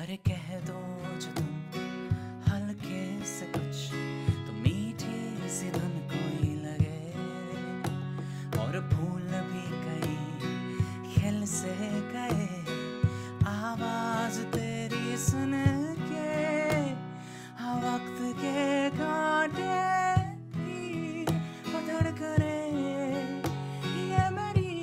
अरे कह दो जो तुम हल्के से कुछ तो मीठी सी धुन कोई लगे, और फूल भी कहीं खिल से गए आवाज तेरी सुन के। हाँ वक्त के कांटे भी धड़क रहे, ये मेरी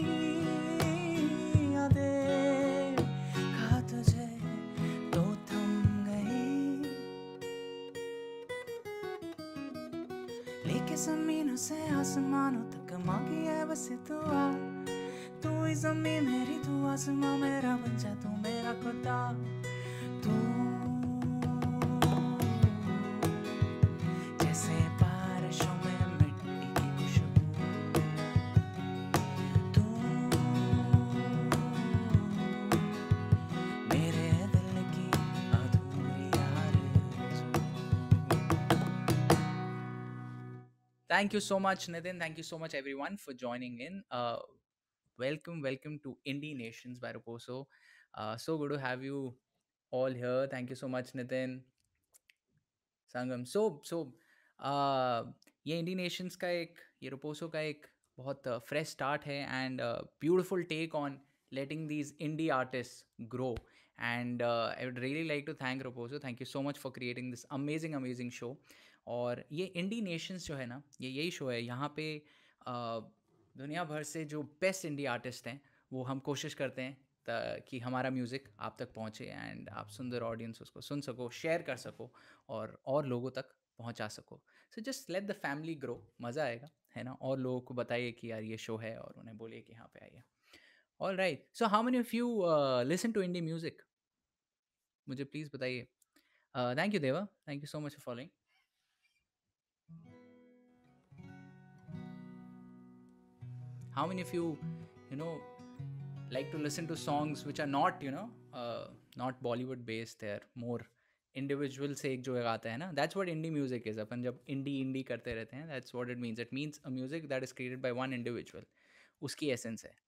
यादें खा तुझे तो थम गई। लेके जमीनों से आसमानों तक मांगी है बस ये दुआ, तू ही ज़मीं मेरी तू आसमां मेरा, बन जा तू मेरा खुदा। तू जैसे बारिशों में मिट्टी की खुशबू, तू मेरे दिल की अधूरी आरज़ू। Thank you so much, Nitin. Thank you so much, everyone, for joining in. Welcome to Indie Nations by Raposo. So good to have you all here. Thank you so much, Nitin, Sangam. ये इंडी Nations का ये रोपोसो का एक बहुत fresh start है and beautiful take on letting these indie artist grow and I would really like to thank Roposo. Thank you so much for creating this amazing show. और ये इंडी nations जो है ना, ये यही शो है. यहाँ पे दुनिया भर से जो बेस्ट इंडी आर्टिस्ट हैं वो हम कोशिश करते हैं कि हमारा म्यूज़िक आप तक पहुँचे एंड आप सुंदर ऑडियंस उसको सुन सको, शेयर कर सको और लोगों तक पहुँचा सको. So just let the family grow. मज़ा आएगा, है ना. और लोगों को बताइए कि यार ये शो है और उन्हें बोलिए कि यहाँ पे आइए. All right. So how many of you listen to indie music? मुझे प्लीज़ बताइए. Thank you Deva. Thank you so much for following. How many of you like to listen to songs which are not not Bollywood based? They're more individual से एक जो गाता है ना, that's what indie music is. अपन जब indie करते रहते हैं, that's what it means. It means a music that is created by one individual. उसकी essence है.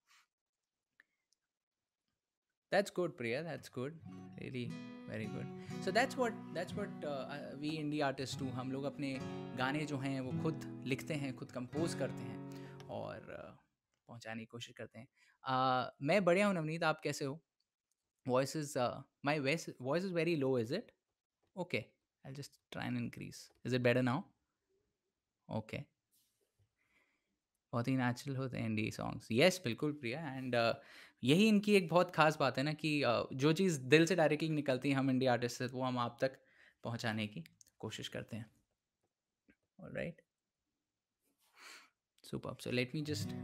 That's good, Priya. That's good. Really very good. So that's what we indie artists do. हम लोग अपने गाने जो हैं वो खुद लिखते हैं, खुद कंपोज करते हैं और पहुंचाने की कोशिश करते हैं. मैं बढ़िया हूँ नवनीत, आप कैसे हो? Voice is my voice is very low, is it? Okay, I'll just try and increase. Is it better now? Okay. बहुत ही नेचुरल होते हैं इंडी सॉन्ग्स. यस बिल्कुल प्रिया. एंड यही इनकी एक बहुत खास बात है ना कि जो चीज़ दिल से डायरेक्टली निकलती है हम इंडी आर्टिस्ट से, वो हम आप तक पहुंचाने की कोशिश करते हैं. Alright, super. So let me just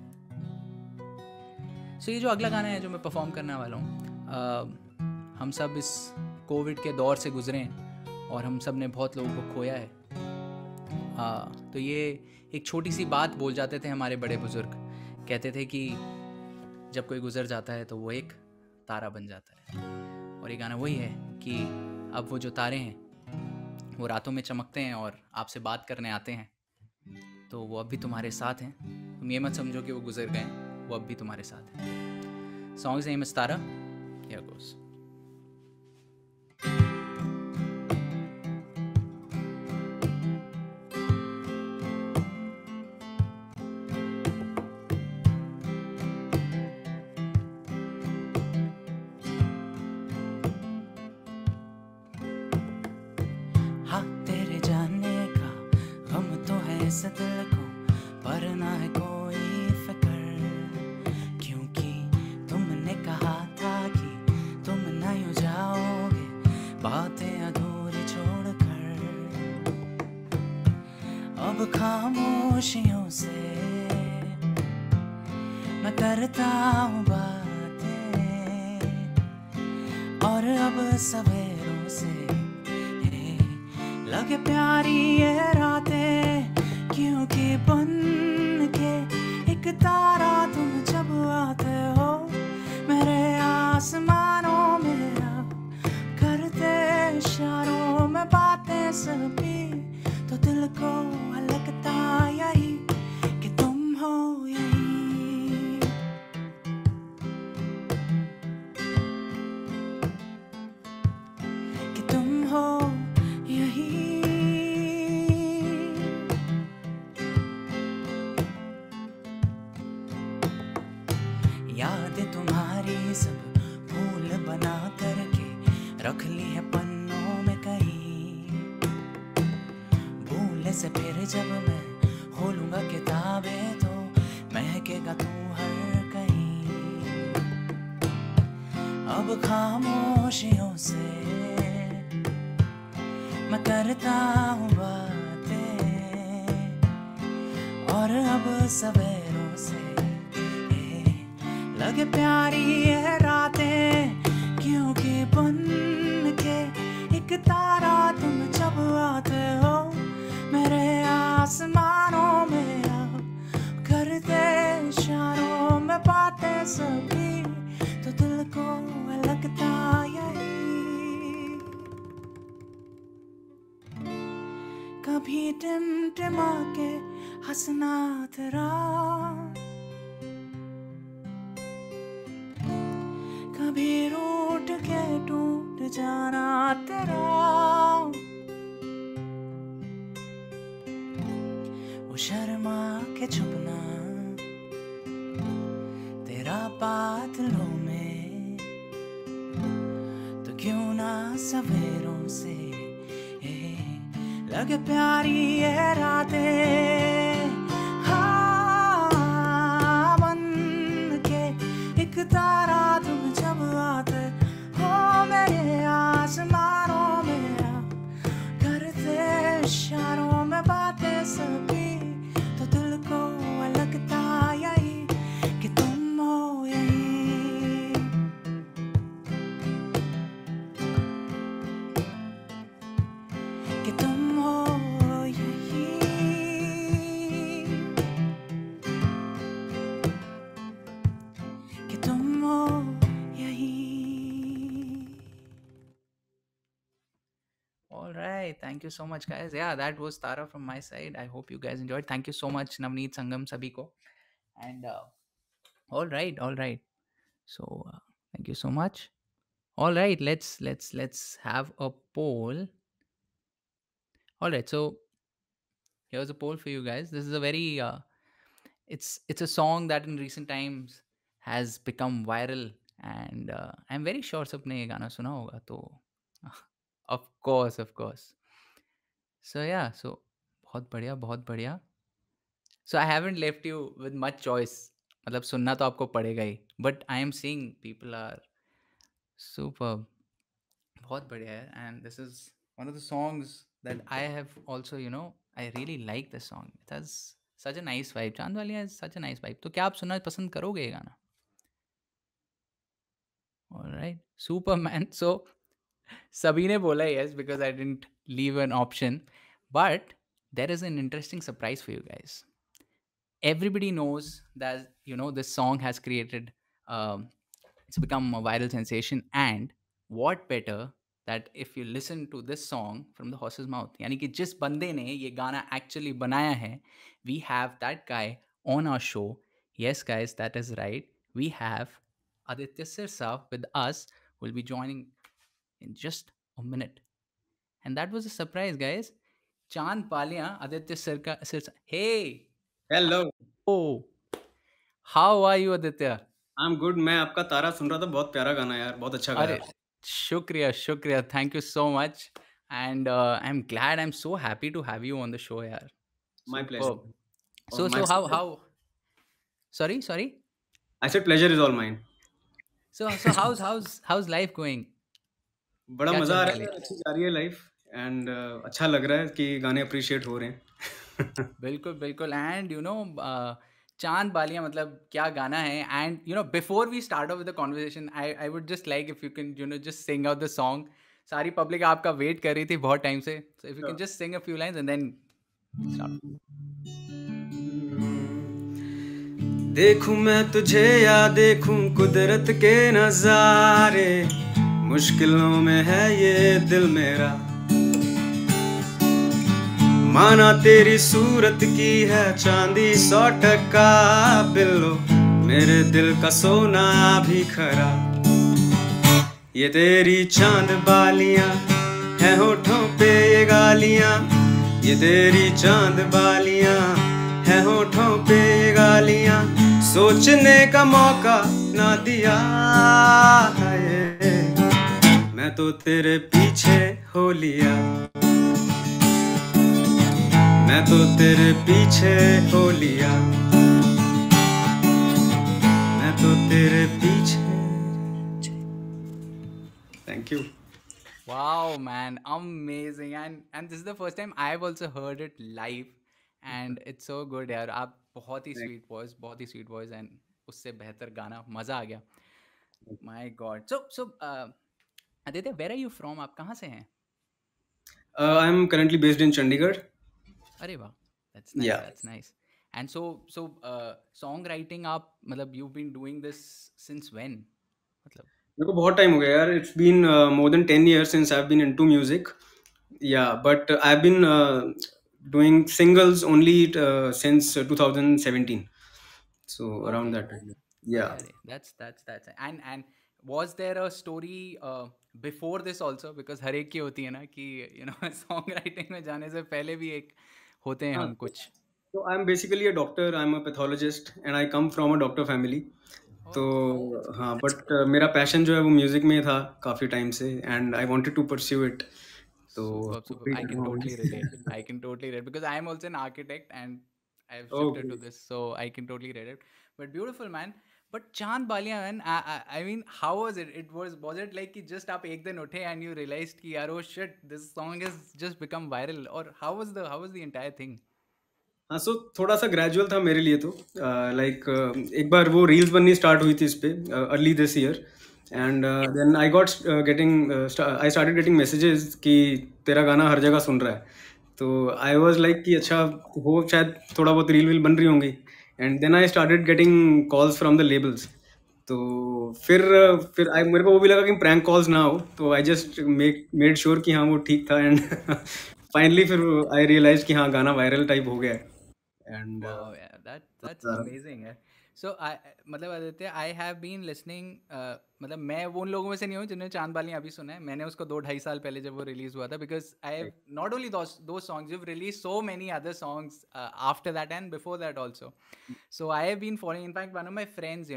ये जो अगला गाना है जो मैं परफॉर्म करने वाला हूँ, हम सब इस कोविड के दौर से गुजरे हैं और हम सब ने बहुत लोगों को खोया है. तो ये एक छोटी सी बात बोल जाते थे हमारे बड़े बुजुर्ग. कहते थे कि जब कोई गुजर जाता है तो वो एक तारा बन जाता है. और ये गाना वही है कि अब वो जो तारे हैं वो रातों में चमकते हैं और आपसे बात करने आते हैं, तो वो अब भी तुम्हारे साथ हैं. तुम ये मत समझो कि वो गुजर गए, वो अब भी तुम्हारे साथ हैं. Songs name is Tara. Here goes. हाँ तेरे जाने का गम तो है इस दिल को, पर ना है कोई फिक्र, क्योंकि तुमने कहा था कि तुम न यूं जाओगे बातें अधूरी छोड़कर. अब खामोशियों से मैं करता हूँ बातें, और अब सवेरों से लगे प्यारी ये रातें, क्योंकि बन के एक तारा तुम जब आते हो मेरे आसमानों में, अब करते इशारों में बातें सभी, तो दिल को लगता यही कि तुम हो यही. तुम्हारी सब भूल बना करके रख ली है पन्नों में कहीं। भूल से फिर जब मैं खोलूंगा किताबें तो महकेगा तू हर कहीं। अब खामोशियों से मैं करता हूँ बातें, और अब सवेरों से लगे प्यारी ये रातें, क्योंकि बन के एक तारा तुम जब आते हो मेरे आसमानों में। अब करते इशारों में बातें सभी, तो दिल को लगता यही। कभी टिमटिमा के हंसना तेरा, कभी रूठ के टूट जाना तेरा। वो शर्मा के छुपना तेरा बादलों में, तो क्यों ना सवेरों से लगे प्यारी ये रातें। हाँ, बन के एक तारा तुम जब आते हो मेरे आसमानों में। करते इशारों में बातें सभी, तो दिल को लगता यही कि तुम हो यही। कि तुम हो यही। कि तुम हो यही। All right, thank you so much, guys. Yeah, that was Tara from my side. I hope you guys enjoyed. Thank you so much, Navneet, Sangam, sabhi ko. And all right. So thank you so much. All right, let's have a poll. All right, so here's a poll for you guys. This is a very it's a song that in recent times has become viral, and I'm very sure सबने ये गाना सुना होगा तो of course. So yeah, so बहुत बढ़िया. So I haven't left you with much choice. मतलब सुनना तो आपको पड़ेगा ही. But I am seeing people are super. बहुत बढ़िया है. And this is one of the songs that I have also, I really like this song. It has such a nice vibe. चांद Walia has such a nice vibe. तो क्या आप सुनना पसंद करोगे ये गाना? All right. Superman. So सभी ने बोला yes because I didn't leave an option. But there is an interesting surprise for you guys. Everybody knows that this song has created it's become a viral sensation, and what better that if you listen to this song from the horse's mouth, यानी कि जिस बंदे ने ये गाना actually बनाया है, we have that guy on our show. Yes guys, that is right, we have Aditya Sirsa with us, who will be joining in just a minute. And that was a surprise, guys. Chand Palia, Aditya Sirsa. Hey! Hello, Oh! How are you, Aditya? I am good. मैं आपका तारा सुन रहा था, बहुत प्यारा गाना यार, बहुत अच्छा गाया अरे शुक्रिया. Thank you so much. And I'm glad, I'm so happy to have you on the show, yaar. My Superb. Pleasure. So how sorry? I said pleasure is all mine. So how's life going? बड़ा क्या मजा चल आ रहा रहा है? है, अच्छी जा रही है लाइफ, एंड अच्छा लग रहा है कि गाने अप्रिशिएट हो रहे हैं। बिल्कुल. And चांद बालिया मतलब क्या गाना है. And before we start off with the conversation, I would just like if you can just sing out the song. सारी पब्लिक आपका वेट कर रही थी बहुत टाइम से. So if you can just sing a few lines and then start. देखूं मैं तुझे या देखूं कुदरत के नजारे, मुश्किलों में है ये दिल मेरा। माना तेरी सूरत की है चांदी 100% बिल्लो, मेरे दिल का सोना भी खरा। ये तेरी चांद बालियां है होठों पे ये गालियां, ये तेरी चांद बालियां है होठों पे ये गालियां। सोचने का मौका ना दिया है, मैं तो तेरे पीछे हो लिया, मैं तो तेरे पीछे हो लिया, मैं तो तेरे पीछे. Thank you. Wow, man, amazing. And this is the first time I've also heard it live, and it's so good यार. आप बहुत ही Thank sweet voice and उससे बेहतर गाना, मजा आ गया. My God. So Aditya, where are you from? आप कहाँ से हैं? I'm currently based in Chandigarh. अरे वाह, that's nice, Yeah. that's nice. And songwriting आप मतलब you've been doing this since when? मतलब मेरे को बहुत टाइम हो गया यार. It's been more than 10 years since I've been into music. Yeah, but I've been doing singles only since 2017. So around okay. that time. अरे Yeah. अरे that's and was there a story before this also, because हर एक की होती है ना कि song writing में जाने से पहले भी एक होते हैं हाँ, हम कुछ. so I'm basically a doctor. I'm a pathologist, and I come from a doctor family. तो Oh, that's good. हाँ, बट मेरा पैशन जो है वो म्यूजिक में था काफी टाइम से, and I wanted to pursue it. तो Superb. काफी I टाइम can हो totally relate. गया. I can totally relate because I am also an architect and I've shifted to okay. this, so I can totally relate. But beautiful, man. But Chand Balia, man, I mean, how was it? Was it like कि just आप एक दिन उठे and you realized कि यार oh shit, this song has just become viral, or how was the entire thing? हाँ, सो थोड़ा सा ग्रेजुअल था मेरे लिए तो. लाइक एक बार वो रील्स बननी स्टार्ट हुई थी इस पे early this year, and then I got getting I started getting messages कि तेरा गाना हर जगह सुन रहा है. तो आई वाज लाइक कि अच्छा, वो शायद थोड़ा बहुत रील वील बन रही होंगी. And then I started getting calls from the labels. तो फिर मेरे को वो भी लगा कि प्रैंक कॉल्स ना हो, तो आई जस्ट मेड श्योर कि हाँ वो ठीक था. एंड फाइनली फिर आई रियलाइज कि हाँ गाना वायरल टाइप हो गया है. And Wow, yeah, that's amazing. Yeah. So मतलब Aditya, I have been listening. मतलब मैं वो उन लोगों में से नहीं हूँ जिन्होंने चांद बालियाँ अभी सुना है. मैंने उसको 2-2.5 साल पहले जब वो रिलीज हुआ था, because I have not only those songs, you've released so many other songs after that and before that also. So I have been following. In fact, one of my friends,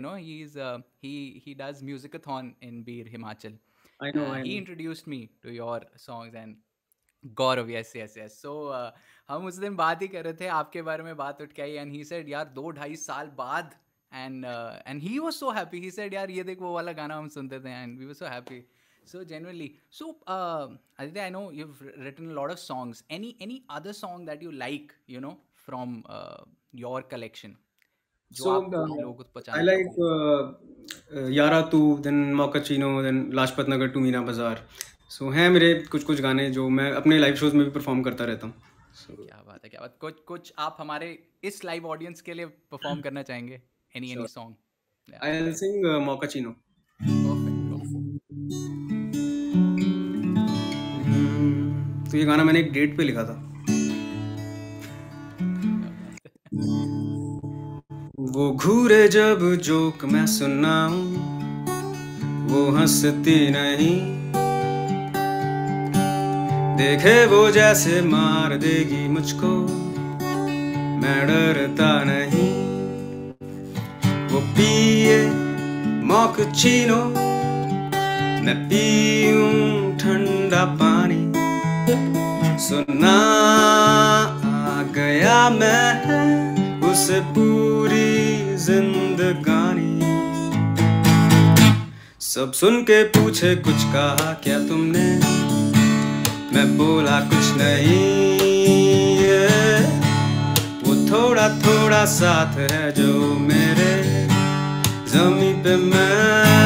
he does musicathon in Bir, Himachal. I know, I He know. introduced me to your songs and Gaurav, yes yes yes. So हम उस दिन बात ही कर रहे थे, आपके बारे में बात उठ के आई, एंड ही सेड यार 2-2.5 साल बाद, and he was so happy. He said यार ये देख वो वाला गाना हम सुनते थे, and we were so happy. So genuinely, so Aditya, I know you've written a lot of songs. Any other song that you like, from your collection, जो So आप लोगों को I पहचानना like चाहोगे? Yaara Tu, then mochaccino, then Lajpat Nagar to Meena Bazaar. So हैं मेरे कुछ कुछ गाने जो मैं अपने लाइव शोज में भी परफॉर्म करता रहता हूँ. सो क्या बात है, क्या बात. कुछ कुछ आप हमारे इस लाइव ऑडियंस के लिए परफॉर्म करना चाहेंगे? Any sure, song? या, I will sing mochaccino. Perfect perfect. तो ये गाना मैंने एक डेट पे लिखा था. क्या बात है. वो घूरे जब जोक मैं सुनाऊं, वो हंसती नहीं, देखे वो जैसे मार देगी मुझको, मैं डरता नहीं. वो पिए मोकचिनो, मैं पीऊं ठंडा पानी, सुना आ गया मैं उसे पूरी जिंदगानी. सब सुन के पूछे कुछ कहा क्या तुमने, मैं बोला कुछ नहीं. वो थोड़ा थोड़ा साथ है जो मेरे ज़मीं पे मैं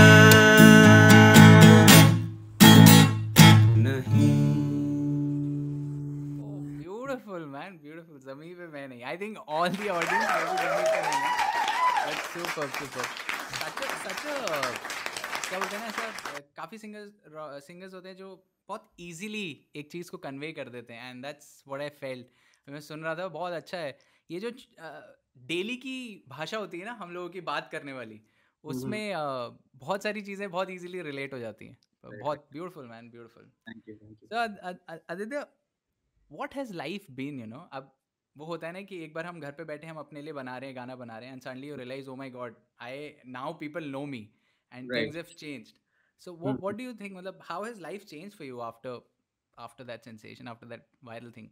नहीं. Oh, beautiful, man, beautiful. जमी पे मैं नहीं. I think all the audience may be जमी पे नहीं है. But super. Such a क्या बोलते हैं ना, ऐसा काफ़ी सिंगर्स होते हैं जो बहुत इजीली एक चीज़ को कन्वे कर देते हैं, and that's what I felt. मैं सुन रहा था, बहुत अच्छा है. ये जो डेली की भाषा होती है ना हम लोगों की बात करने वाली, उसमें बहुत सारी चीज़ें बहुत इजीली रिलेट हो जाती हैं. बहुत beautiful, man, beautiful. Thank you, thank you. So Aditya, what has life been, अब वो होता है ना कि एक बार हम घर पे बैठे हम अपने लिए बना रहे हैं, गाना बना रहे हैं, and suddenly you realise oh my God, I now people know me and things right. Have changed. So what do you think, मतलब how has life changed for you after after that sensation, after that viral thing?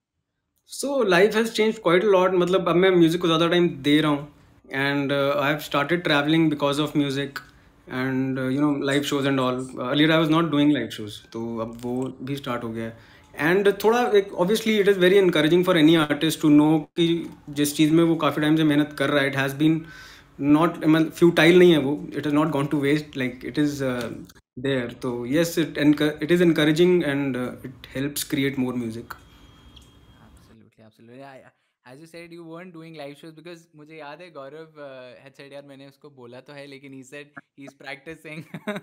So life has change quite a lot, मतलब अब मैं music को ज़्यादा time दे रहा हूँ, and I have started travelling because of music and you know live shows and all. Earlier I was not doing live shows, तो अब वो भी स्टार्ट हो गया है. एंड थोड़ा एक obviously it is very encouraging for any artist to know कि जिस चीज़ में वो काफ़ी टाइम से मेहनत कर रहा है, इट हैज़ बीन नॉट, मतलब फ्यूटाइल नहीं है वो, it is not gone to waste, like it is there. तो yes, it is encouraging and it helps create more music. Absolutely, absolutely. As you said, you weren't doing live shows because मुझे याद है गौरव had said, यार मैंने उसको बोला तो है, लेकिन he said he's practicing.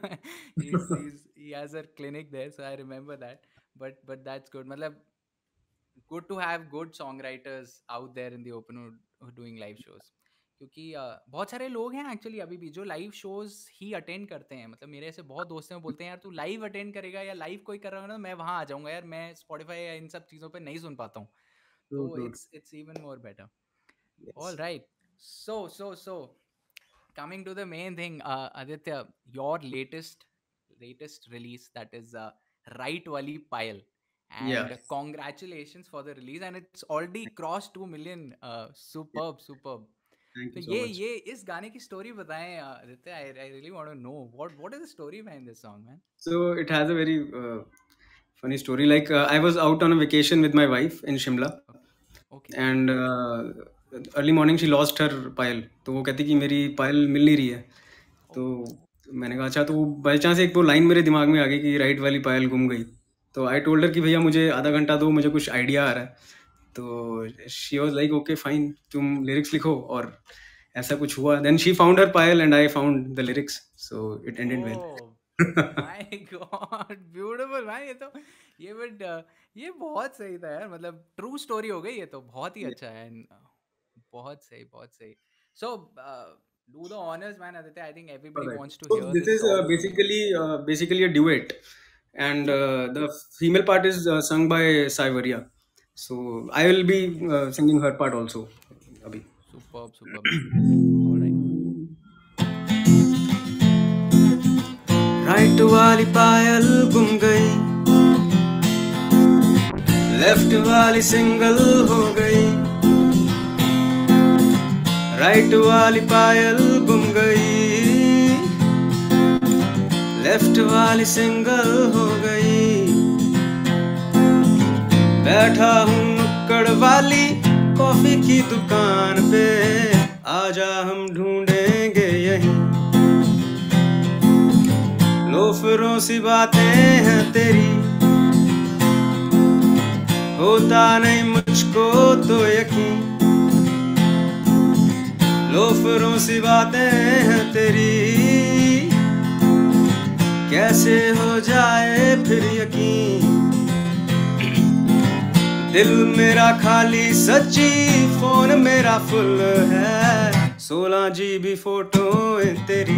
He has a clinic there, so I remember that. But that's good. मतलब good to have good songwriters out there in the open who are doing live shows. क्योंकि बहुत सारे लोग हैं actually अभी भी जो live shows ही attend करते हैं. मतलब मेरे ऐसे बहुत दोस्त हैं, वो बोलते हैं यार तू लाइव अटेंड करेगा या लाइव कोई कर रहा होगा ना, मैं वहाँ आ जाऊंगा यार, मैं स्पॉटिफाई या इन सब चीज़ों पे नहीं सुन पाता हूँ. True, तो true. it's even more better. All Yes. right. So coming to the main thing, Aditya, your latest release, that is Right Wali Pile, Yeah. and congratulations for the release, and it's already crossed 2 million. Yeah. Superb, superb. Thank तो you so much. ये इस गाने की story बताएं Aditya. I really want to know what is the story behind this song, man. So it has a very funny story. Like I was out on a vacation with my wife in Shimla, Okay. and early morning she lost her payal. तो वो कहती कि मेरी पायल मिल नहीं रही है. तो Oh. मैंने कहा अच्छा. तो बाई चांस एक वो लाइन मेरे दिमाग में आ गई कि राइट वाली पायल गुम गई. तो आई टोल्ड हर कि भैया मुझे आधा घंटा दो, मुझे कुछ आइडिया आ रहा है. तो she was like okay fine, तुम लिरिक्स लिखो. और ऐसा कुछ हुआ. Then she found her payal and I found the lyrics, so it ended well. Oh my God, beautiful भाई. ये बट ये बहुत सही था यार. मतलब ट्रू स्टोरी हो गई ये तो. बहुत ही अच्छा है. And, बहुत सही, बहुत सही. So do the honors, man, Aditya. I think everybody Alright. wants to So hear this this is song from you. basically a duet, and Okay. the female part is sung by Saivaria. So I will be singing her part also. Abhi. Superb, superb, man. All right. Right वाली पायल गुम गई, left वाली single हो गई. Right वाली पायल गुम गई, लेफ्ट वाली सिंगल हो गई. बैठा हूँ नुक्कड़ वाली कॉफी की दुकान पे, आजा हम ढूंढेंगे यहीं. लोफरों सी बातें हैं तेरी, होता नहीं मुझको तो यकीन. लोफरों सी बातें हैं तेरी, कैसे हो जाए फिर यकीन. दिल मेरा खाली सच्ची, फोन मेरा फुल है, 16 GB फोटो तेरी.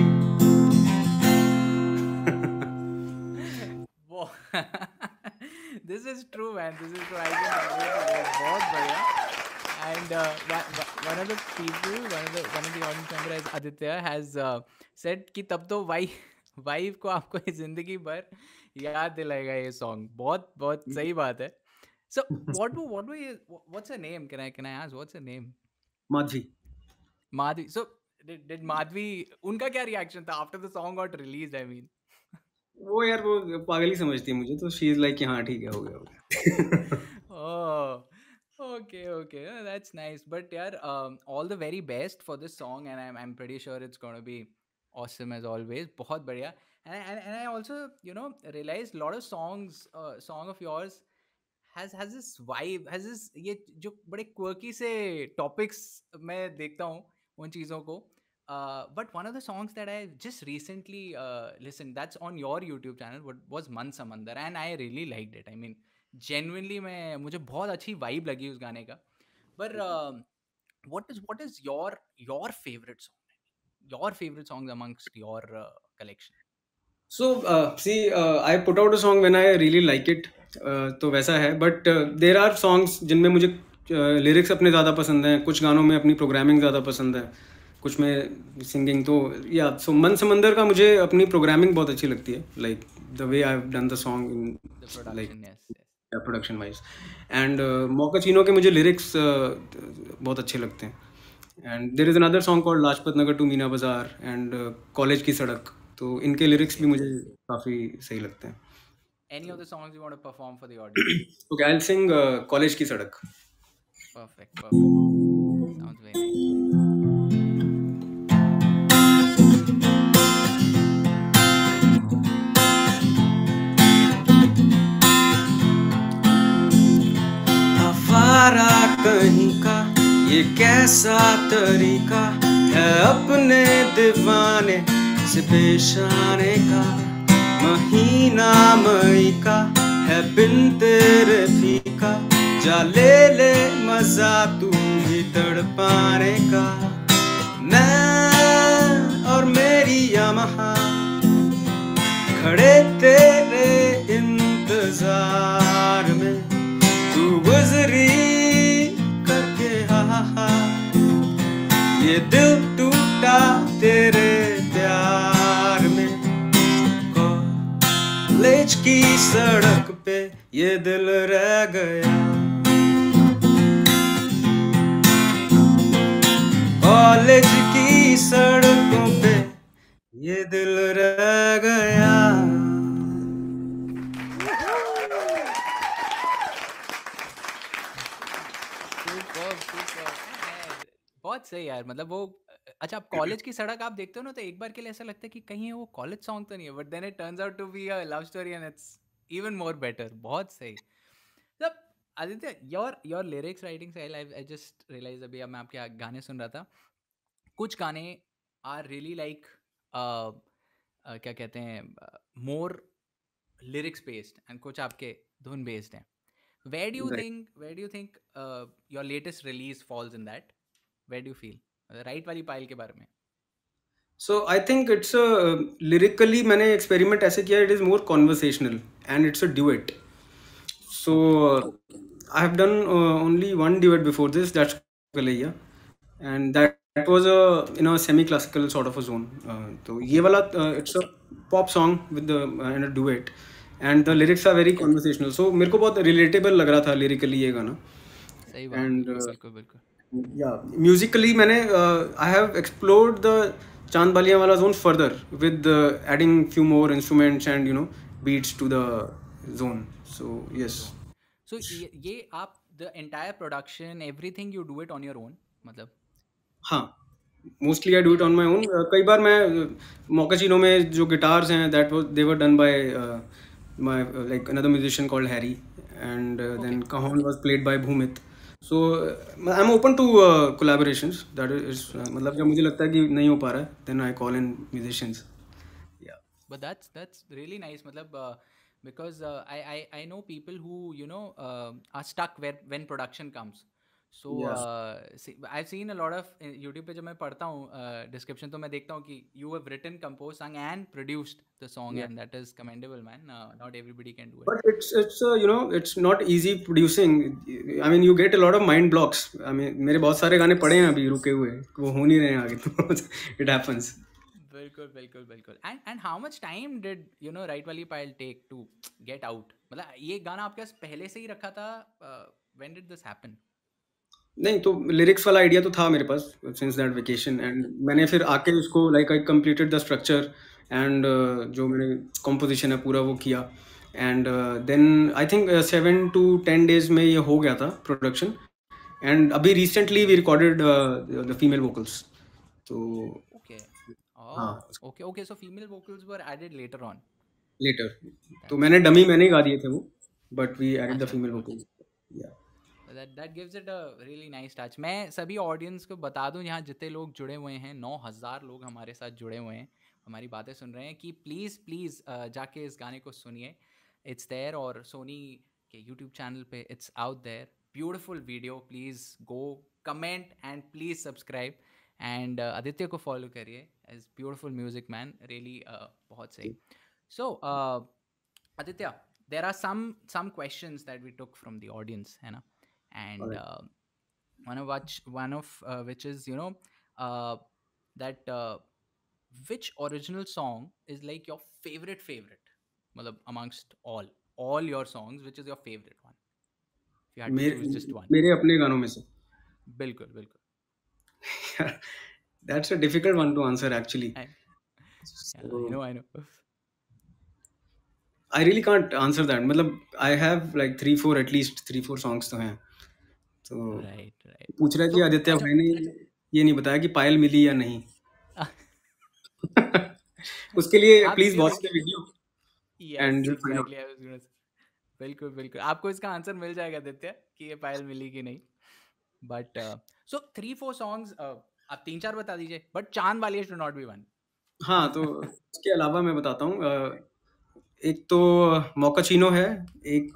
This is true, man. This is true. I can relate. बहुत बढ़िया. And one of the people, one of the audience member as Aditya has said कि तब तो वाइफ को आपको ये जिंदगी भर याद दिलाएगा ये सॉन्ग. बहुत बहुत सही बात है. So what's her name? Can I ask what's her name? Madhavi. Madhvi. So did Madhvi, उनका क्या रिएक्शन था after the song got released? I mean. वो यार वो पागल ही समझती है मुझे, तो शी इज लाइक हाँ ठीक है, हो गया हो गया. Oh, okay. That's nice. But yeah, all the very best for this song, and I'm pretty sure it's gonna be awesome as always. बहुत बढ़िया. And I also realized a lot of song of yours has this vibe, has this ये जो बड़े quirky से topics मैं देखता हूँ उन चीज़ों को. But one of the songs that I just recently listened, that's on your YouTube channel, was Man Samandar, and I really liked it. I mean, genuinely मुझे बहुत अच्छी vibe लगी उस गाने का. But what is your favorite song? Your favorite songs amongst your collection? So see I put out a song when I really like it. तो वैसा है, बट देर आर सॉन्ग्स जिनमें मुझे लिरिक्स अपने ज़्यादा पसंद हैं, कुछ गानों में अपनी प्रोग्रामिंग ज़्यादा पसंद है, कुछ में सिंगिंग। तो या सो मन समंदर का मुझे अपनी प्रोग्रामिंग बहुत अच्छी लगती है, like the way I have done the song in The like production, yes, yes. Production wise. And mochaccino के मुझे लिरिक्स बहुत अच्छे लगते हैं। And there is another song called Lajpat Nagar to Meena Bazaar and college की सड़क, तो इनके लिरिक्स भी Okay. मुझे काफ़ी सही लगते हैं। Any of the songs you want to perform for the audience? Okay, I will sing college की सड़क। Perfect, perfect. Sounds very nice. आवारा कहीं का ये कैसा तरीका है अपने दीवाने से पेश आने का, महीना मई का है बिन तेरे फीका, जा ले ले मजा तू भी तड़पाने का। मैं और मेरी यामाहा खड़े तेरे इंतजार में, तू गुजरी करके हा हा हा, ये दिल टूटा तेरे प्यार में। कॉलेज की सड़क पे ये दिल रह गया, कॉलेज की सड़कों पे ये दिल रह गया। Superb, superb. Man, बहुत सही यार, मतलब वो अच्छा, आप कॉलेज की सड़क आप देखते हो ना, तो एक बार के लिए ऐसा लगता है कि कहीं वो कॉलेज सॉन्ग तो नहीं है, but then it turns out to be a love story and it's even more better. बहुत सही। मतलब Aditya, your lyrics writing style, I just realise, अभी अब मैं आपके गाने सुन रहा था, कुछ गाने आर रियली लाइक क्या कहते हैं, मोर लिरिक्स बेस्ड, एंड कुछ आपके धुन बेस्ड हैं। Where do you think your latest release falls in that? Where do you feel? Right वाली पाइल के बारे में। So I think it's lyrically मैंने एक्सपेरिमेंट ऐसे किया, it is more conversational and it's a duet. So I have done only one duet before this, that's Kalayya, and that was a in a semi-classical sort of a zone. So ये वाला it's a pop song with the and a duet, and the lyrics are very conversational. So मेरे को बहुत relatable लग रहा था lyrically ये गाना, सही बात है, and बिल्कुल बिल्कुल। yeah, musically मैंने I have explored the चांद बालियाँ वाला zone further with adding few more instruments and beats to the zone. So yes. So ये आप the entire production, everything you do it on your own, मतलब? हाँ, mostly I do it on my own. कई बार मैं mochaccino में जो guitars हैं that was they were done by my like another musician called Harry, and okay, then Kahan was played by Bhumit. So I am open to collaborations, that is मतलब जब मुझे लगता है कि नहीं हो पा रहा है then I call in musicians. Yeah but that's really nice, matlab, because I know people who are stuck where when production comes. So या I've seen a lot of YouTube पे जब मैं पढ़ता हूँ description, तो मैं देखता हूँ कि you have written, composed, sung and produced the song, या and that is commendable, man. Not everybody can do it. But it's it's not easy producing. I mean you get a lot of mind blocks. I mean मेरे बहुत सारे गाने पड़े हैं अभी रुके हुए, वो हो नहीं रहे हैं आगे, तो it happens. बिल्कुल बिल्कुल बिल्कुल। And how much time did राइट वाली पाइल टेक टू गेट आउट? मतलब ये गाना आपके पास पहले से ही रखा था? When did this happen? नहीं, तो लिरिक्स वाला आइडिया तो था मेरे पास सिंस दैट वेकेशन, एंड मैंने फिर आके उसको like I completed the structure and जो मैंने कॉम्पोजिशन है पूरा वो किया, and then I think 7 to 10 days में ये हो गया था प्रोडक्शन, एंड अभी recently we recorded the female vocals. तो ओके, हाँ, okay okay, so female vocals were added later on. Later तो दैट्स मैंने नाइस। ही गा दिए थे वो, बट वी एडेड द अच्छा, female vocals. Yeah that gives it a really nice touch. मैं सभी ऑडियंस को बता दूं, यहाँ जितने लोग जुड़े हुए हैं, 9,000 लोग हमारे साथ जुड़े हुए हैं, हमारी बातें सुन रहे हैं, कि प्लीज़ प्लीज़ जाके इस गाने को सुनिए। इट्स देयर, और सोनी के यूट्यूब चैनल पे it's out there. Beautiful video, please go comment and please subscribe, and Aditya को फॉलो करिए, is beautiful music man, really बहुत सही। सो Aditya, there are some questions that we took from the audience, है ना? And alright, one of which is, uh, that which original song is like your favorite, मतलब amongst all your songs, which is your favorite one, if you had to choose मेरे just one? मेरे अपने गानों में से। बिल्कुल, बिल्कुल। That's a difficult one to answer actually. I, yeah, so I know. I really can't answer that, मतलब I have like 3-4, at least 3-4 songs तो हैं। तो Right, right. पूछ रहा है कि So, आदित्य अच्छा, भाई ने ये नहीं बताया कि पायल मिली या नहीं। उसके लिए आप प्लीज इसके watch the video yes, and you find out. Exactly, I was gonna say, बिल्कुल, बिल्कुल। आपको इसका आंसर मिल जाएगा आदित्य कि ये पायल मिली कि नहीं। बट सो 3-4 सॉन्ग्स, आप 3-4 बता दीजिए, बट चांद वाली शुड नॉट बी वन। हाँ, तो इसके अलावा मैं बताता हूँ, एक तो मोकाचिनो है, एक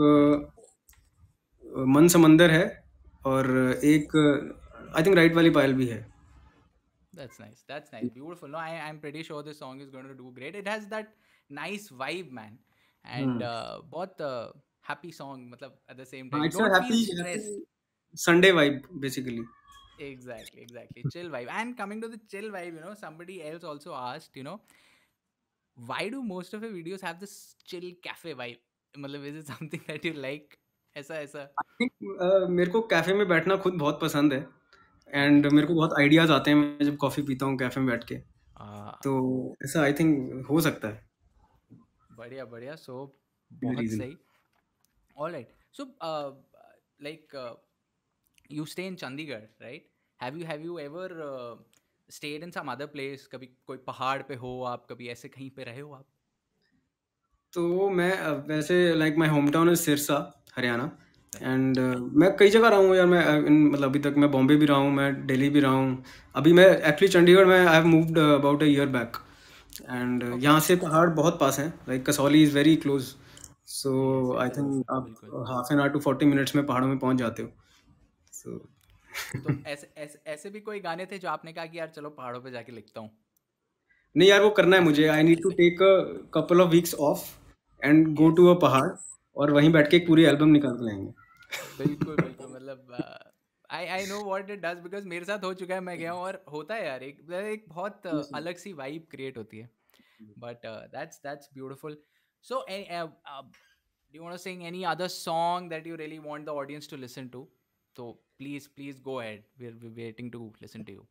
मन समंदर है, और एक आई थिंक राइट वाली पायल भी है। That's nice. That's nice. Beautiful. No, I'm pretty sure this song is going to do great. It has that nice vibe, man. And हम्म। बहुत happy song. मतलब at the same time, हाँ, you it's a don't feel happy stress. Happy Sunday vibe basically. Exactly, exactly. Chill vibe. And coming to the chill vibe, somebody else also asked, why do most of your videos have this chill cafe vibe? मतलब is it something that you like? ऐसा ऐसा. I think मेरे को cafe में बैठना खुद बहुत पसंद है, एंड Okay. मेरे को बहुत आइडियाज आते हैं मैं जब कॉफी पीता हूँ कैफे में बैठ के। Ah, तो ऐसा आई थिंक हो सकता है बढ़िया बढ़िया. So बहुत रीजन। सही. All right. So like you stay in Chandigarh, right? Have you ever stayed in some other place? कभी कोई पहाड़ पे हो आप, कभी ऐसे कहीं पे रहे हो आप? तो मैं वैसे like my home town is Sirsa, Haryana. Right. And मैं कई जगह रहा हूँ यार। मैं मतलब अभी तक मैं बॉम्बे भी रहा हूँ, मैं दिल्ली भी रहा हूँ। अभी मैं एक्चुअली चंडीगढ़ में I have moved about a year back, and Okay. यहाँ से पहाड़ बहुत पास हैं, like Kasauli is very close. So Yes, I yes, yes. Think आप बिल्कुल. Half an hour to 40 minutes में पहाड़ों में पहुँच जाते हो। सो तो ऐसे भी कोई गाने थे जो आपने कहा कि यार चलो पहाड़ों पे जाके लिखता हूँ? नहीं यार, वो करना है ऐसे मुझे। कुछ आई नीड टू ऐसे take a couple of weeks off and go yes, to a पहाड़, और वहीं बैठ के एक पूरी बिल्कुल, एल्बम निकाल के लाएंगे। बिल्कुल, बिल्कुल। मतलब I know what it does, because मेरे साथ हो चुका है, मैं गया हूँ और होता है यार, एक बहुत अलग सी वाइब क्रिएट होती है। But that's beautiful. So, do you want to sing any other song that you really want the audience to listen to? So please go ahead. We're waiting to listen to you.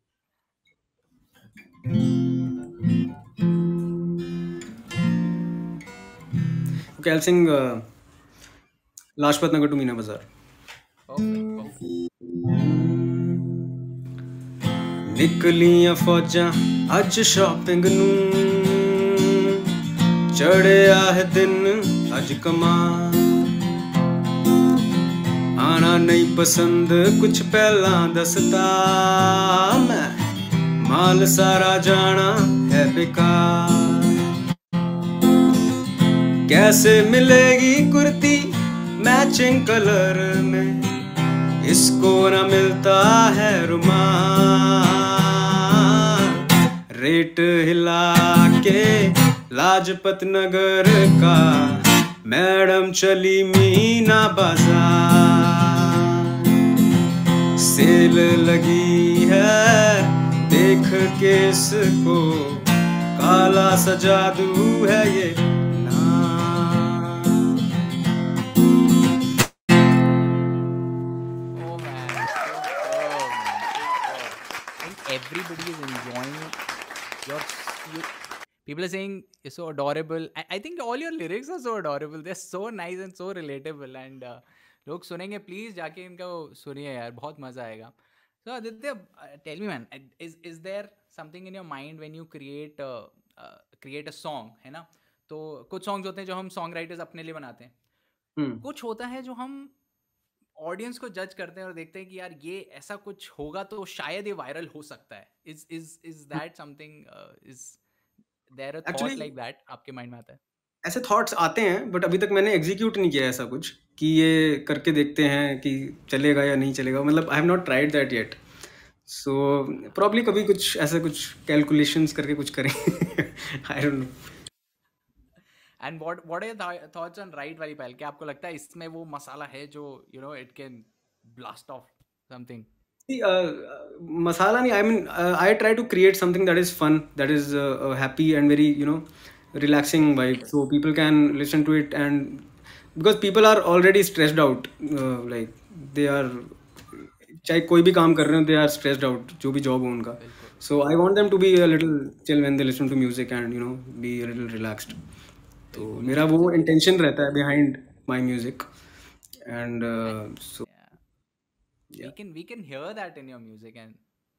Okay, I will sing Lajpat Nagar to Meena Bazaar. Perfect, perfect. ਨਿਕਲੀਆਂ ਫੌਜਾਂ ਅੱਜ shopping ਨੂੰ, ਚੜਿਆ ਹੈ ਦਿਨ ਅੱਜ ਕਮਾਂ। ਆਣਾ ਨਹੀਂ ਪਸੰਦ ਕੁਛ ਪਹਿਲਾਂ ਦੱਸਦਾ, ਮੈਂ ਮਾਲ ਸਾਰਾ ਜਾਣਾ है बेकार। कैसे मिलेगी कुर्ती मैचिंग कलर में, इसको न मिलता है रुमाल। रेट हिला के लाजपत नगर का मैडम चली मीना बाजार। सेल लगी है देख के इसको, काला सा जादू है ये नाम। Oh man, superb, man, superb. I think everybody is enjoying your. You, people are saying you're so adorable. I think all your lyrics are so adorable. They're so nice and so relatable. And लोग सुनेंगे, please जाके इनका सुनिए यार, बहुत मजा आएगा. So Aditya, tell me man, is there something in your mind when you create a song, है ना? तो कुछ songs होते हैं जो हम song writers अपने लिए बनाते हैं, कुछ होता है जो हम ऑडियंस को जज करते हैं और देखते हैं कि यार ये ऐसा कुछ होगा तो शायद ये वायरल हो सकता है. Is that something, is there a thought actually like that आपके माइंड में आता है? ऐसे थॉट्स आते हैं, बट अभी तक मैंने एग्जीक्यूट नहीं किया ऐसा कुछ कि ये करके देखते हैं कि चलेगा या नहीं चलेगा। मतलब I have not tried that yet. So probably कभी कुछ ऐसा कुछ कैलकुलेशंस करके कुछ करें। I don't know. And what are your thoughts on राइट वाली पहल? क्या आपको लगता है इसमें वो मसाला है जो it can blast off something? See, masala nahi, I mean, I try to create something that is fun, that is happy and very, relaxing vibe. So people can listen to it, and because people are already stressed out, like they are, चाहे कोई भी काम कर रहे हो, they are stressed out, जो भी job हो उनका. बिल्कुल So I want them to be a little chill when they listen to music and be a little relaxed. तो बिल्कुल मेरा वो बिल्कुल intention रहता है behind my music, and And so yeah, yeah. we can hear that in your music. And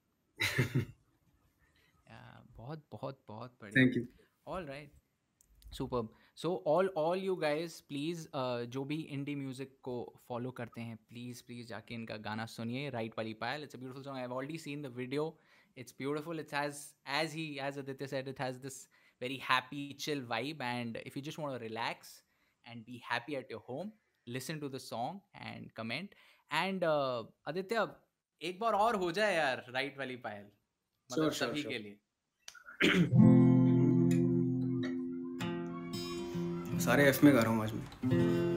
yeah, बहुत बहुत बहुत बढ़िया. Thank you. All right. Super. So all you guys please, जो भी इंडी म्यूजिक को फॉलो करते हैं, प्लीज़ प्लीज़ जाके इनका गाना सुनिए, राइट वाली पायल. It's a beautiful song. I have already seen the video. It's beautiful. It's as he as Aditya said, it has this very happy chill vibe, and if you just want to relax and be happy at your home, listen to the song and comment. And Aditya, एक बार और हो जाए यार right वाली पायल, मतलब Sure, sure, सभी sure. के लिए. सारे एफ में गा रहा हूँ आज मैं.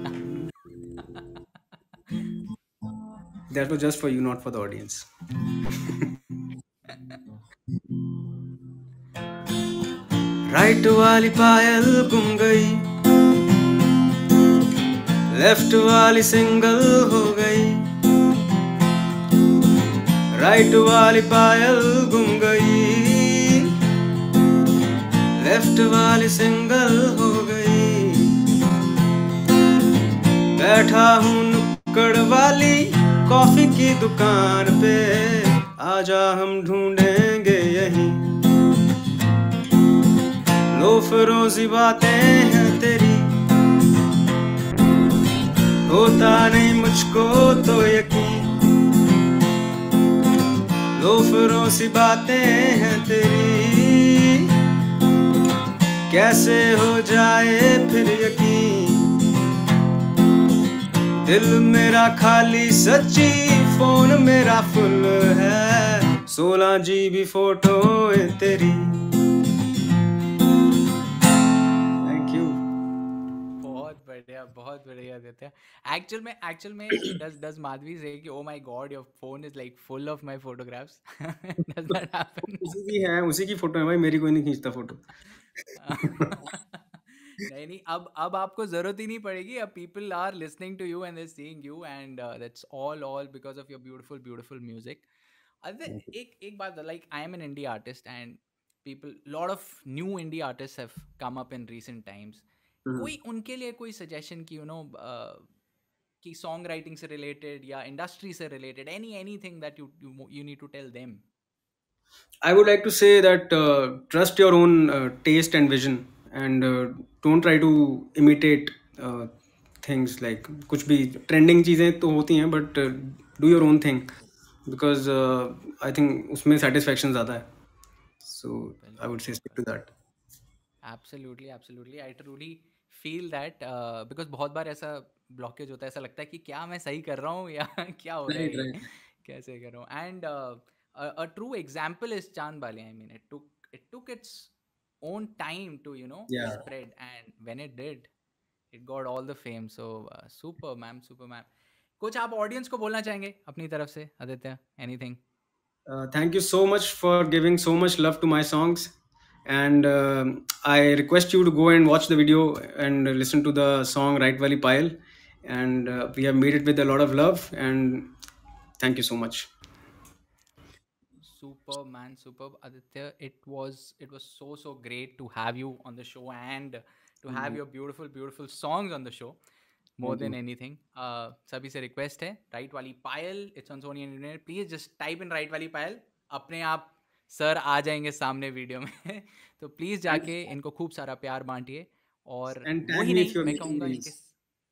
That was just for you, not for the audience. राइट वाली पायल गुम गई, लेफ्ट वाली सिंगल हो गई. राइट वाली पायल गुम गई, लेफ्ट वाली सिंगल हो गई. बैठा हूँ नुक्कड़ वाली कॉफी की दुकान पे, आजा हम ढूंढेंगे यहीं. लोफरों सी बातें हैं तेरी, होता नहीं मुझको तो यकीन. लोफरों सी बातें हैं तेरी, कैसे हो जाए फिर यकीन. दिल मेरा खाली सच्ची, फोन मेरा फुल है, 16 GB फोटो है तेरी. Thank you. बहुत बढ़िया देते हैं. एक्चुअल में डज माधवी से कि oh my god your phone is like full of my photographs? Does that happen? उसी की है, उसी की फोटो है भाई, मेरी कोई नहीं खींचता फोटो. नहीं नहीं, अब आपको जरूरत ही नहीं पड़ेगी. अब people are listening to you and they seeing you, and that's all because of your beautiful beautiful music. एक बात, like I am an indie artist, and people, lot of new indie artist have come up in recent times. कोई उनके लिए कोई suggestion की कि song writing से related या इंडस्ट्री से related, anything that you need to tell them? I would like to say that trust your own taste and vision, and don't try to imitate uh, things like कुछ भी trending चीज़ें तो होती हैं, but do your own thing, because I think उसमें satisfaction ज़्यादा है. So I would बिल्कुल say stick to बिल्कुल. that. Absolutely absolutely, I truly feel that, because बहुत बार ऐसा ब्लॉकेज होता है, ऐसा लगता है कि क्या मैं सही कर रहा हूँ या क्या हो रहा Right, है ये, right. कैसे कर रहा हूँ. And a true example is Chand Bali. I mean, it took its own time to Yeah. spread, and when it did, it got all the fame. So super ma'am, super ma'am. कुछ आप audience को बोलना चाहेंगे अपनी तरफ से, Aditya? Anything? Thank you so much for giving so much love to my songs. And I request you to go and watch the video and listen to the song Right Valley Pile. And we have made it with a lot of love. And thank you so much. Superb man, superb Aditya. It was so great to have you on the show, and to have your beautiful songs on the show. More Thank than you. anything, सभी से request है, राइट वाली पायल, it's on Sony internet. Please just type in राइट वाली पायल, अपने आप सर आ जाएंगे सामने वीडियो में. तो प्लीज And, जाके इनको खूब सारा प्यार बांटिए. और and वो tag ही me नहीं, if you're मैं making कहूँगा कि reels.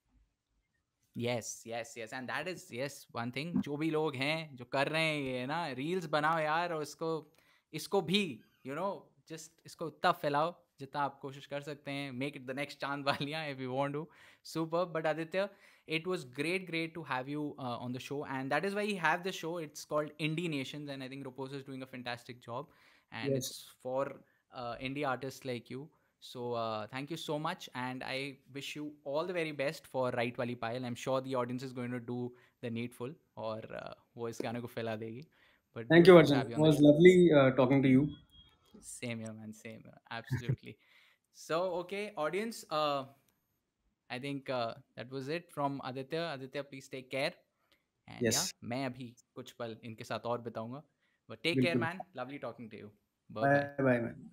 Yes, and that is, yes, one thing. जो भी लोग हैं जो कर रहे हैं ये ना, रील्स बनाओ यार, और इसको भी जस्ट इसको उतना फैलाओ जितना आप कोशिश कर सकते हैं. मेक इट द नेक्स्ट चांद वालियाँ if you want to. Super. But Aditya, it was great to have you on the show, and that is why we have the show. It's called Indie Nations, and I think Roposo is doing a fantastic job, and Yes. it's for indie artists like you. So thank you so much, and I wish you all the very best for Right Wali Pile. I'm sure the audience is going to do the needful, और वो इस गाने को फैला देगी. But Thank you, beautiful to Arjun. have you It on the was show. lovely talking to you. Same here, man. Same here. Absolutely. So, okay, audience. I think that was it from Aditya. Aditya, please take care. And yeah, Yes, मैं अभी कुछ पल इनके साथ और बिताऊंगा. But take care, बिल्कुल. man. Lovely talking to you. Bye bye. Bye bye, man.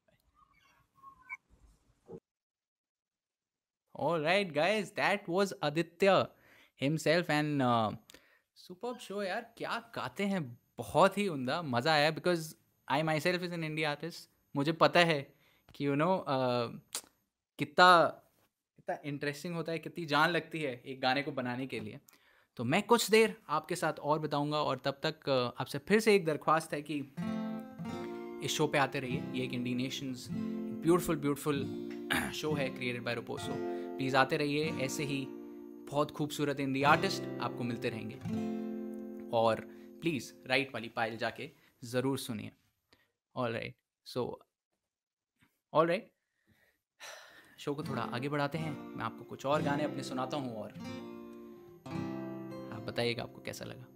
All right, guys. That was Aditya himself, and superb show यार. क्या गाते हैं, बहुत ही उम्दा. मज़ा आया because I myself is an indie artist. मुझे पता है कि कितना कितना इंटरेस्टिंग होता है, कितनी जान लगती है एक गाने को बनाने के लिए. तो मैं कुछ देर आपके साथ और बताऊंगा, और तब तक आपसे फिर से एक दरख्वास्त है कि इस शो पे आते रहिए. ये एक indie nations beautiful beautiful show है क्रिएटेड बाय रोपोसो. प्लीज़ आते रहिए. ऐसे ही बहुत खूबसूरत इंडी आर्टिस्ट आपको मिलते रहेंगे. और प्लीज़ राइट वाली पायल जाके ज़रूर सुनिए. All right. So all right, show को थोड़ा आगे बढ़ाते हैं. मैं आपको कुछ और गाने अपने सुनाता हूँ, और आप बताइएगा आपको कैसा लगा.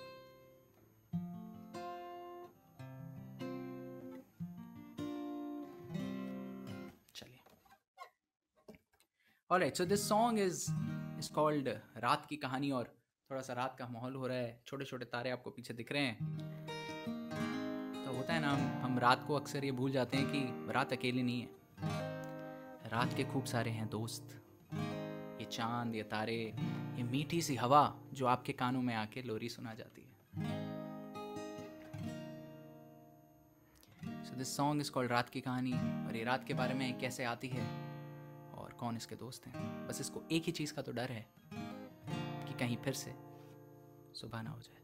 चलिए. Alright, so this song is called रात की कहानी. और थोड़ा सा रात का माहौल हो रहा है. छोटे छोटे तारे आपको पीछे दिख रहे हैं. तो होता है ना, हम रात को अक्सर ये भूल जाते हैं कि रात अकेली नहीं है. रात के खूब सारे हैं दोस्त. ये चांद, ये तारे, ये मीठी सी हवा जो आपके कानों में आके लोरी सुना जाती है. So this song is called रात की कहानी. और ये रात के बारे में कैसे आती है और कौन इसके दोस्त हैं. बस इसको एक ही चीज़ का तो डर है कि कहीं फिर से सुबह ना हो जाए.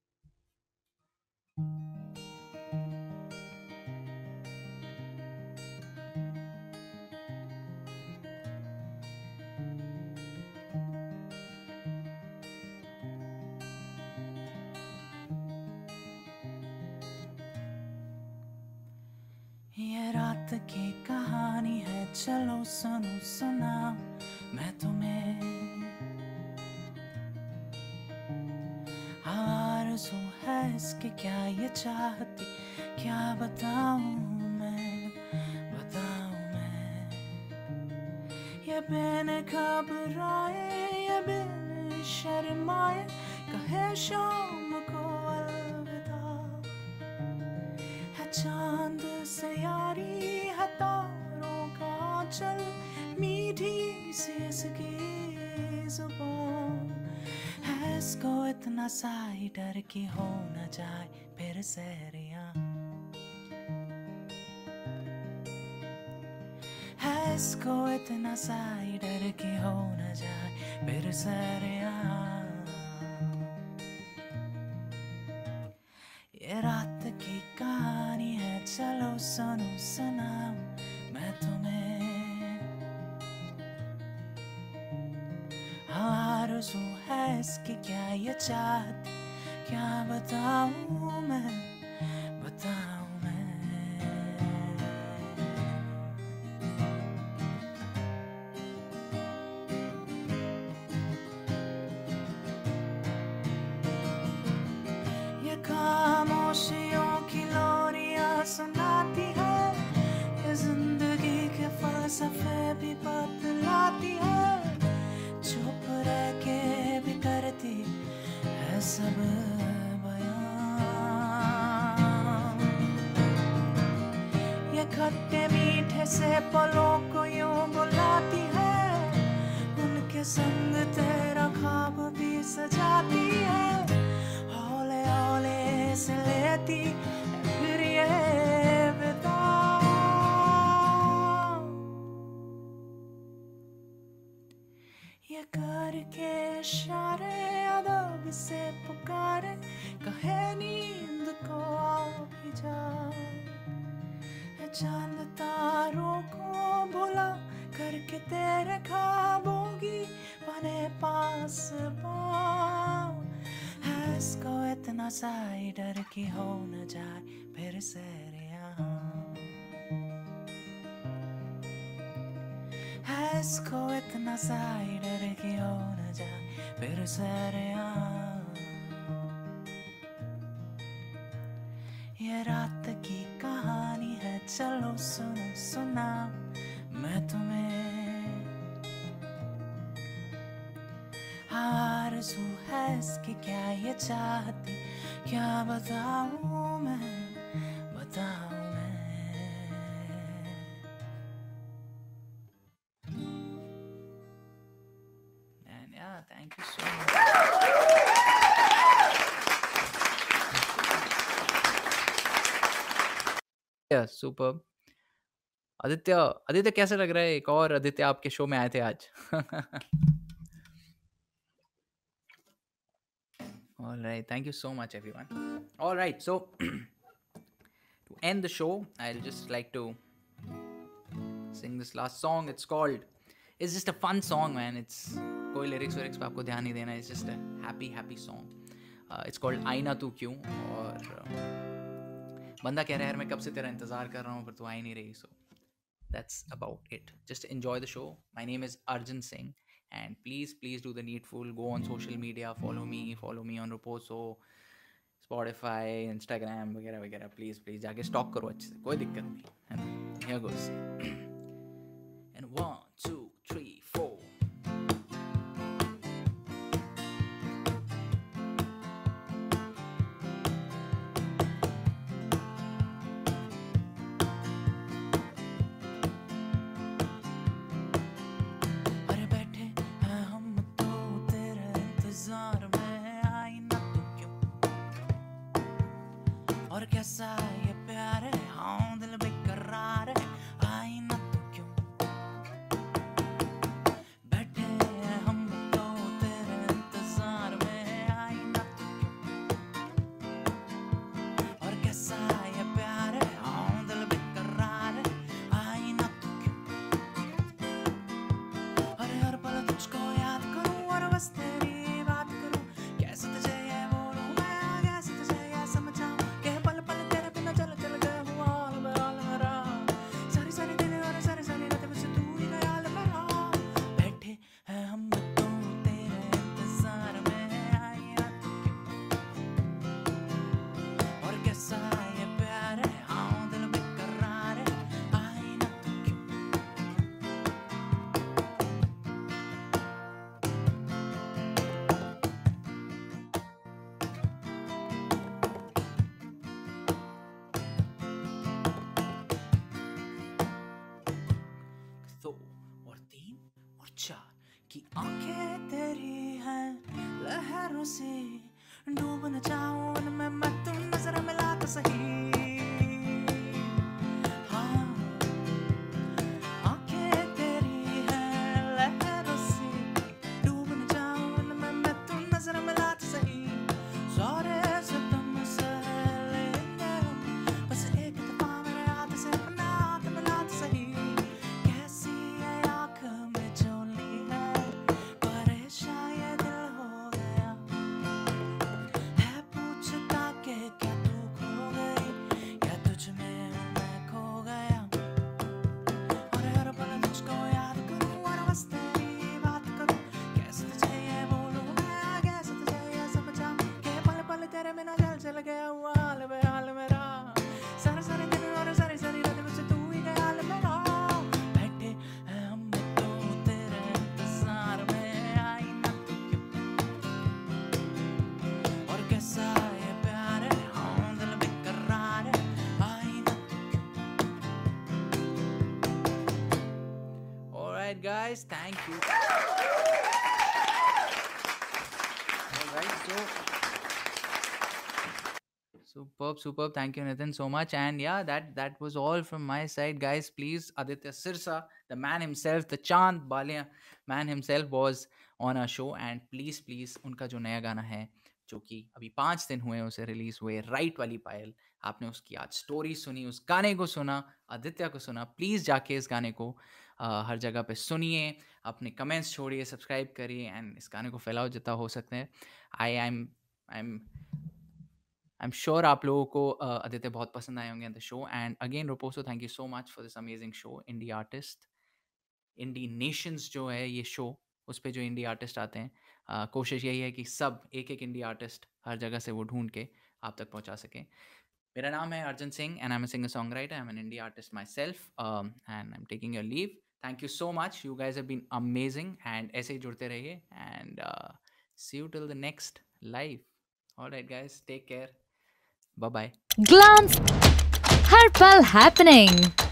ये रात की कहानी है, चलो सुनो सुना मैं तुम्हें. आरज़ू है इसकी क्या ये चाहती, क्या बताऊं मैं, बताऊं मैं. ये बिन घबराए, ये बिन शर्माए, कहे शाम को अलविदा. है चांद से यारी, है तारों का चल, मीठी सी इसकी जुबान. है इसको इतना सा ही डर कि हो न जाए फिर सहरिया. है इसको इतना सा ही डर कि हो न जाए फिर सहरिया. ये रात की कहानी है, चलो सुनो सुनाऊं मैं तुम्हें. आरज़ू है इसकी क्या ये चाहती, क्या बताऊं मैं, बताऊं मैं. ये खामोशियों की लोरियां सुनाती है, ये जिंदगी के फलसफे भी बतलाती है. चुप रह के भी करती है सब बयां. ये खट्टे मीठे से पलों को यूं बुलाती है, उनके संग तेरा ख्वाब भी सजाती है. हौले हौले से लेती है फिर ये विदा. ये करके इशारे अदब से पुकारे, कहे नींद को आ भी जा. है चांद तारों को भुला करके तेरे ख्वाबों की बने पास पाँव. है इसको इतना सा ही डर कि हो न जाए फिर सहरिया. है इसको इतना साइडर की हो न जाए फिर सरेआम। ये रात की कहानी है चलो सुनो सुना मैं तुम्हें। आरज़ू है इसकी क्या ये चाहती क्या बताऊं मैं बताऊं मैं। And yeah, thank you so much. Yeah, super. Aditya Aditya कैसा लग रहा है एक और आदित्य आपके शो में आए थे आज? All right, thank you so much everyone. All right, so to end the show I'll just like to sing this last song. It's just a fun song man. It's कोई lyrics पे आपको ध्यान नहीं देना. It's just a happy song. It's called आईना तू क्यों. और बंदा कह रहा है यार मैं कब से तेरा इंतजार कर रहा हूँ पर तू आ ही नहीं रही. So that's about it. Just enjoy the show. My name is Arjun Singh and please do the needful. Go on social media, follow me on Reposo, Spotify, Instagram वगैरह वगैरह. Please जाके स्टॉक करो अच्छे से, कोई दिक्कत नहीं है ना. Here goes. And 1 2 3 4. अरे बैठे हैं हम तो तेरे इंतजार में आईना तू क्यों. और कैसा ये प्यार है हाँ दिल बेकरार है आईना तू क्यों. बैठे हैं हम तो तेरे इंतजार में आईना तू क्यों. और कैसा ये प्यार है हाँ दिल बेकरार है आईना तू क्यों. अरे हर पल तुझको याद करूं और बस तेरी बात करूं. कैसे तुझे ये बोलूं मैं कैसे तुझे ये समझाऊं कि पल पल तेरे बिना चल गया हूं हाल मेरा. सारी सारी दिन और सारी सारी रातें बस तू ही ख्याल मेरा. बैठे हैं हम तो तेरे इंतजार में आईना तू क्यों. और कैसा ये प्यार है हाँ दिल बेकरार है आईना तू क्यों. दो और तीन और चार की आंखें तेरी हैं लहरों से डूब न जाऊं उनमें मैं तू नजर मिला तो सही. हाँ आंखें तेरी हैं लहरों से डूब न जाऊं उनमें मैं तू नजर मिला तो सही. सारे सितम सह लेंगे हम बस एक दफा मेरे हाथ से अपना हाथ मिला तो सही. कैसी है आँख में झोली है परेशान ये दिल हो गया है पूछता कि क्या तू खो गई या तुझ में हूँ मैं खो गया. और हर पल तुझको याद करूँ और बस तेरी बात करूँ. कैसे तुझे ये बोलूँ मैं कैसे तुझे ये समझाऊँ कि पल पल तेरे बिना चल गया हुआ हाल बेहाल मेरा. सारे सारे दिन और सारी सारी रातें बस तू ही ख्याल मेरा. बैठे हैं हम तो तेरे इंतजार में आईना तू क्यों. और कैसा ये प्यार है हाँ दिल बेकरार है आईना तू क्यों. Alright guys, thank you. Alright, superb. Thank you Nitin so much. And yeah, that was all from my side guys. Please Aditya Sirsa, the man himself, the Chand Balia man himself was on our show. And please उनका जो नया गाना है जो कि अभी 5 दिन हुए उसे रिलीज हुए राइट वाली पायल, आपने उसकी आज स्टोरी सुनी, उस गाने को सुना, आदित्य को सुना. प्लीज़ जाके इस गाने को हर जगह पे सुनिए, अपने कमेंट्स छोड़िए, सब्सक्राइब करिए एंड इस गाने को फैलाओ जितना हो सकते हैं. आई एम श्योर आप लोगों को आदित्य बहुत पसंद आए होंगे the show. And again Roposo, thank you so much for this amazing show, indie artist. Indie nations जो है ये शो, उस पे जो इंडी आर्टिस्ट आते हैं, कोशिश यही है कि सब एक एक इंडी आर्टिस्ट हर जगह से वो ढूंढ के आप तक पहुंचा सकें. मेरा नाम है Arjun Singh and I am a singer song writer. I am an indie artist myself and I am taking your leave. Thank you so much, you guys have been amazing and ऐसे ही जुड़ते रहिए and see you till the next live. Alright guys, take care, bye bye. Glance, हर पल happening.